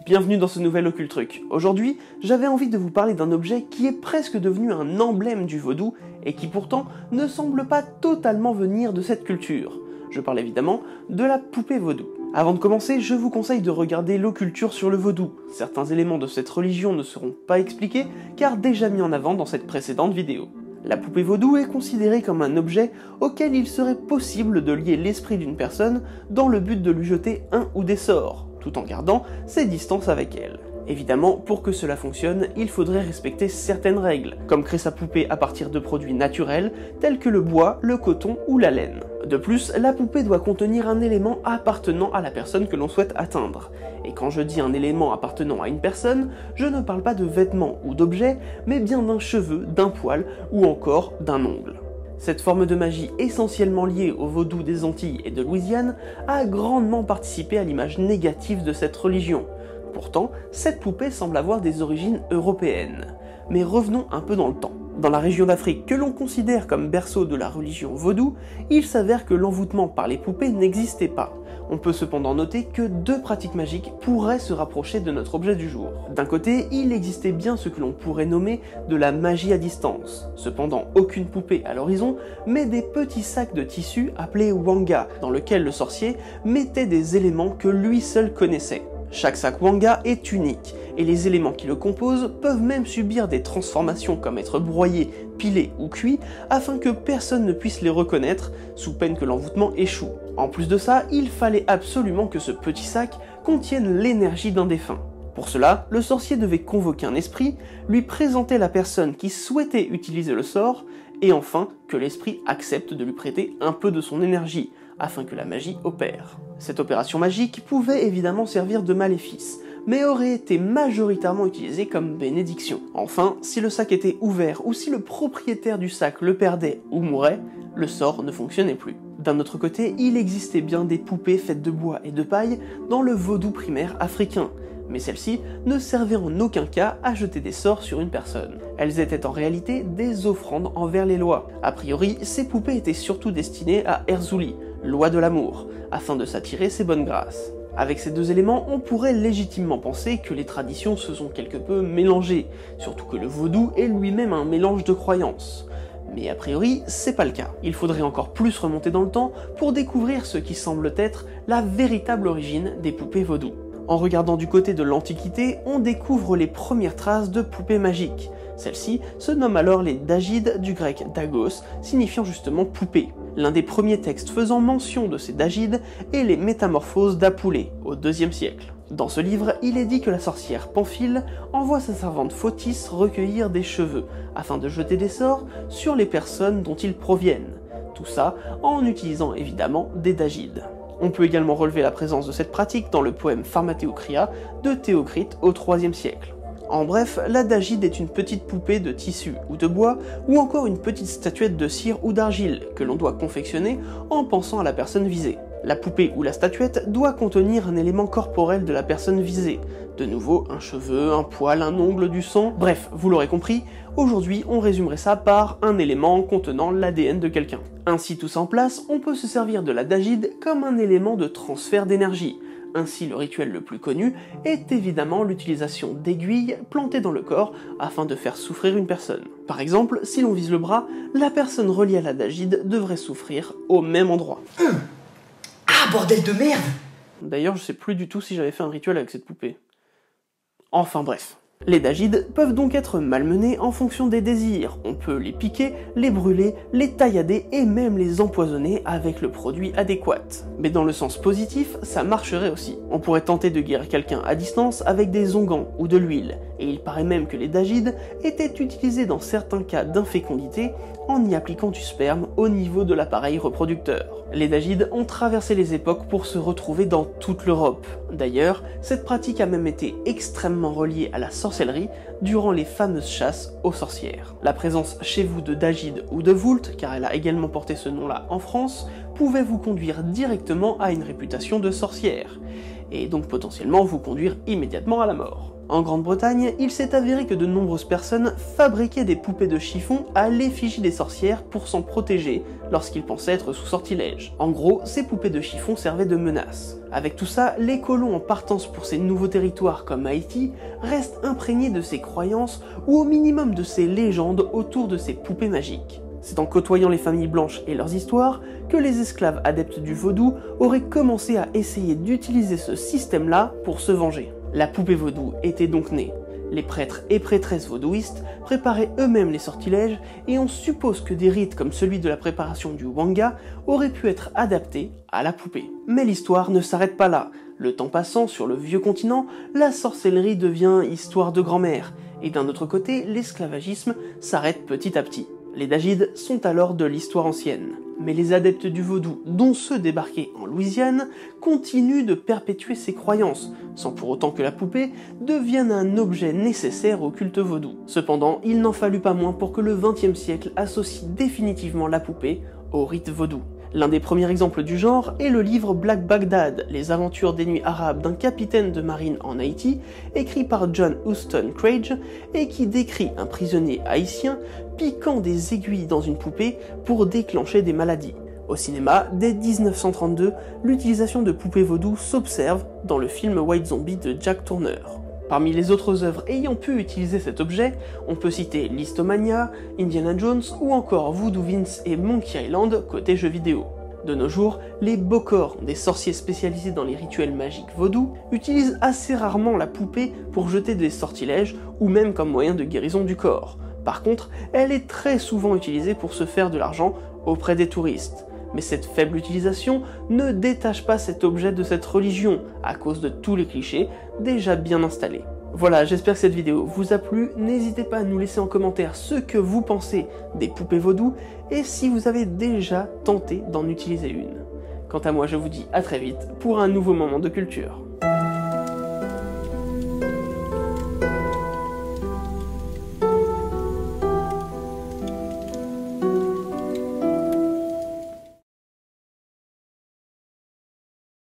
bienvenue dans ce nouvel Ocult Truc. Aujourd'hui, j'avais envie de vous parler d'un objet qui est presque devenu un emblème du vaudou et qui pourtant ne semble pas totalement venir de cette culture. Je parle évidemment de la poupée vaudou. Avant de commencer, je vous conseille de regarder l'occulture sur le vaudou. Certains éléments de cette religion ne seront pas expliqués car déjà mis en avant dans cette précédente vidéo. La poupée vaudou est considérée comme un objet auquel il serait possible de lier l'esprit d'une personne dans le but de lui jeter un ou des sorts, tout en gardant ses distances avec elle. Évidemment, pour que cela fonctionne, il faudrait respecter certaines règles, comme créer sa poupée à partir de produits naturels tels que le bois, le coton ou la laine. De plus, la poupée doit contenir un élément appartenant à la personne que l'on souhaite atteindre. Et quand je dis un élément appartenant à une personne, je ne parle pas de vêtements ou d'objets, mais bien d'un cheveu, d'un poil ou encore d'un ongle. Cette forme de magie essentiellement liée au vaudou des Antilles et de Louisiane a grandement participé à l'image négative de cette religion. Pourtant, cette poupée semble avoir des origines européennes. Mais revenons un peu dans le temps. Dans la région d'Afrique que l'on considère comme berceau de la religion vaudou, il s'avère que l'envoûtement par les poupées n'existait pas. On peut cependant noter que deux pratiques magiques pourraient se rapprocher de notre objet du jour. D'un côté, il existait bien ce que l'on pourrait nommer de la magie à distance. Cependant, aucune poupée à l'horizon, mais des petits sacs de tissu appelés wanga, dans lesquels le sorcier mettait des éléments que lui seul connaissait. Chaque sac wanga est unique, et les éléments qui le composent peuvent même subir des transformations comme être broyés, pilés ou cuits, afin que personne ne puisse les reconnaître, sous peine que l'envoûtement échoue. En plus de ça, il fallait absolument que ce petit sac contienne l'énergie d'un défunt. Pour cela, le sorcier devait convoquer un esprit, lui présenter la personne qui souhaitait utiliser le sort, et enfin que l'esprit accepte de lui prêter un peu de son énergie, afin que la magie opère. Cette opération magique pouvait évidemment servir de maléfice, mais aurait été majoritairement utilisée comme bénédiction. Enfin, si le sac était ouvert ou si le propriétaire du sac le perdait ou mourait, le sort ne fonctionnait plus. D'un autre côté, il existait bien des poupées faites de bois et de paille dans le vaudou primaire africain, mais celles-ci ne servaient en aucun cas à jeter des sorts sur une personne. Elles étaient en réalité des offrandes envers les lois. A priori, ces poupées étaient surtout destinées à Erzulie, loi de l'amour, afin de s'attirer ses bonnes grâces. Avec ces deux éléments, on pourrait légitimement penser que les traditions se sont quelque peu mélangées, surtout que le vaudou est lui-même un mélange de croyances. Mais a priori, c'est pas le cas. Il faudrait encore plus remonter dans le temps pour découvrir ce qui semble être la véritable origine des poupées vaudou. En regardant du côté de l'Antiquité, on découvre les premières traces de poupées magiques. Celles-ci se nomment alors les dagides, du grec dagos, signifiant justement poupée. L'un des premiers textes faisant mention de ces dagides est les Métamorphoses d'Apoulée, au IIe siècle. Dans ce livre, il est dit que la sorcière Pamphile envoie sa servante Photis recueillir des cheveux, afin de jeter des sorts sur les personnes dont ils proviennent. Tout ça en utilisant évidemment des dagides. On peut également relever la présence de cette pratique dans le poème Pharmathéocria de Théocrite au IIIe siècle. En bref, la dagide est une petite poupée de tissu ou de bois, ou encore une petite statuette de cire ou d'argile, que l'on doit confectionner en pensant à la personne visée. La poupée ou la statuette doit contenir un élément corporel de la personne visée. De nouveau, un cheveu, un poil, un ongle, du sang, bref, vous l'aurez compris, aujourd'hui on résumerait ça par un élément contenant l'ADN de quelqu'un. Ainsi tout ça en place, on peut se servir de la dagide comme un élément de transfert d'énergie. Ainsi, le rituel le plus connu est évidemment l'utilisation d'aiguilles plantées dans le corps afin de faire souffrir une personne. Par exemple, si l'on vise le bras, la personne reliée à la dagide devrait souffrir au même endroit. Ah, bordel de merde! D'ailleurs, je sais plus du tout si j'avais fait un rituel avec cette poupée. Enfin bref. Les dagides peuvent donc être malmenés en fonction des désirs. On peut les piquer, les brûler, les taillader et même les empoisonner avec le produit adéquat. Mais dans le sens positif, ça marcherait aussi. On pourrait tenter de guérir quelqu'un à distance avec des onguents ou de l'huile, et il paraît même que les dagides étaient utilisés dans certains cas d'infécondité en y appliquant du sperme au niveau de l'appareil reproducteur. Les dagides ont traversé les époques pour se retrouver dans toute l'Europe. D'ailleurs, cette pratique a même été extrêmement reliée à la sorcellerie durant les fameuses chasses aux sorcières. La présence chez vous de dagides ou de voultes, car elle a également porté ce nom-là en France, pouvait vous conduire directement à une réputation de sorcière, et donc potentiellement vous conduire immédiatement à la mort. En Grande-Bretagne, il s'est avéré que de nombreuses personnes fabriquaient des poupées de chiffon à l'effigie des sorcières pour s'en protéger lorsqu'ils pensaient être sous sortilège. En gros, ces poupées de chiffon servaient de menace. Avec tout ça, les colons en partance pour ces nouveaux territoires comme Haïti restent imprégnés de ces croyances ou au minimum de ces légendes autour de ces poupées magiques. C'est en côtoyant les familles blanches et leurs histoires que les esclaves adeptes du vaudou auraient commencé à essayer d'utiliser ce système-là pour se venger. La poupée vaudou était donc née. Les prêtres et prêtresses vaudouistes préparaient eux-mêmes les sortilèges et on suppose que des rites comme celui de la préparation du wanga auraient pu être adaptés à la poupée. Mais l'histoire ne s'arrête pas là. Le temps passant sur le vieux continent, la sorcellerie devient histoire de grand-mère, et d'un autre côté, l'esclavagisme s'arrête petit à petit. Les Dajides sont alors de l'histoire ancienne. Mais les adeptes du vaudou, dont ceux débarqués en Louisiane, continuent de perpétuer ces croyances, sans pour autant que la poupée devienne un objet nécessaire au culte vaudou. Cependant, il n'en fallut pas moins pour que le XXe siècle associe définitivement la poupée au rite vaudou. L'un des premiers exemples du genre est le livre Black Baghdad, les aventures des nuits arabes d'un capitaine de marine en Haïti, écrit par John Huston Craig, et qui décrit un prisonnier haïtien piquant des aiguilles dans une poupée pour déclencher des maladies. Au cinéma, dès 1932, l'utilisation de poupées vaudou s'observe dans le film White Zombie de Jack Turner. Parmi les autres œuvres ayant pu utiliser cet objet, on peut citer Listomania, Indiana Jones ou encore Voodoo Vince et Monkey Island côté jeux vidéo. De nos jours, les Bokor, des sorciers spécialisés dans les rituels magiques vaudou, utilisent assez rarement la poupée pour jeter des sortilèges ou même comme moyen de guérison du corps. Par contre, elle est très souvent utilisée pour se faire de l'argent auprès des touristes. Mais cette faible utilisation ne détache pas cet objet de cette religion, à cause de tous les clichés déjà bien installés. Voilà, j'espère que cette vidéo vous a plu, n'hésitez pas à nous laisser en commentaire ce que vous pensez des poupées vaudou, et si vous avez déjà tenté d'en utiliser une. Quant à moi, je vous dis à très vite pour un nouveau moment de culture.